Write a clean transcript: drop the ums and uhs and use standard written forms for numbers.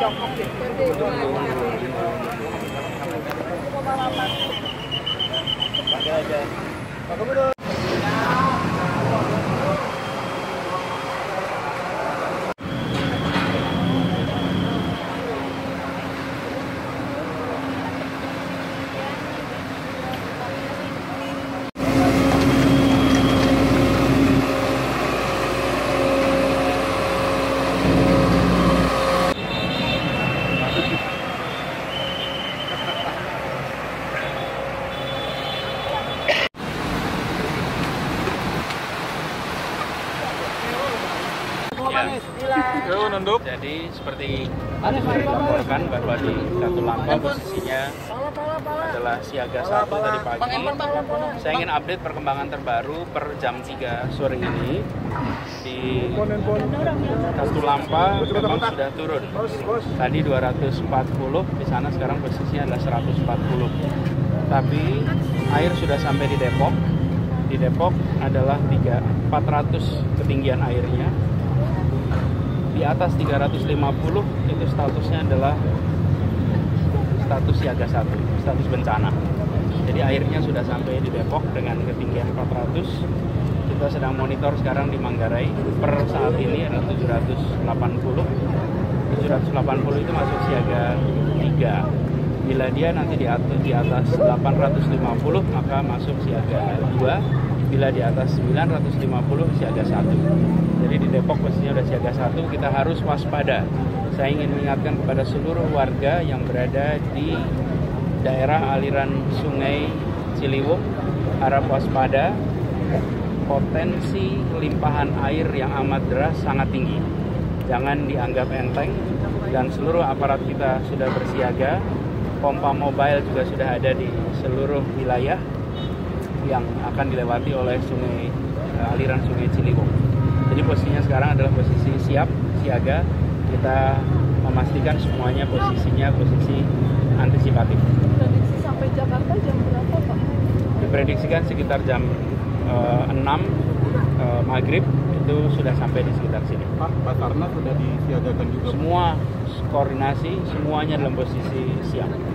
Jadi seperti dilaporkan bahwa di Katulampa posisinya adalah siaga 1 tadi pagi. Saya ingin update perkembangan terbaru per jam 3 sore ini. Di Katulampa memang sudah turun. Tadi 240, di sana sekarang posisinya adalah 140. Tapi air sudah sampai di Depok. Di Depok adalah 400 ketinggian airnya. Di atas 350 itu statusnya adalah status siaga 1, status bencana. Jadi airnya sudah sampai di Depok dengan ketinggian 400. Kita sedang monitor sekarang di Manggarai. Per saat ini adalah 780. 780 itu masuk siaga 3. Bila dia nanti di atas 850 maka masuk siaga 2. Bila di atas 950 siaga 1. Jadi di Depok posisinya sudah siaga 1, kita harus waspada. Saya ingin mengingatkan kepada seluruh warga yang berada di daerah aliran Sungai Ciliwung, harap waspada. Potensi limpahan air yang amat deras sangat tinggi. Jangan dianggap enteng, dan seluruh aparat kita sudah bersiaga. Pompa mobile juga sudah ada di seluruh wilayah yang akan dilewati oleh aliran Sungai Ciliwung. Jadi posisinya sekarang adalah posisi siap, siaga. Kita memastikan semuanya posisinya posisi antisipatif. Prediksi sampai Jakarta jam berapa, Pak? Diprediksikan sekitar jam 6 maghrib itu sudah sampai di sekitar sini. Pak, Basarnas sudah disiagakan juga? Semua koordinasi, semuanya dalam posisi siap.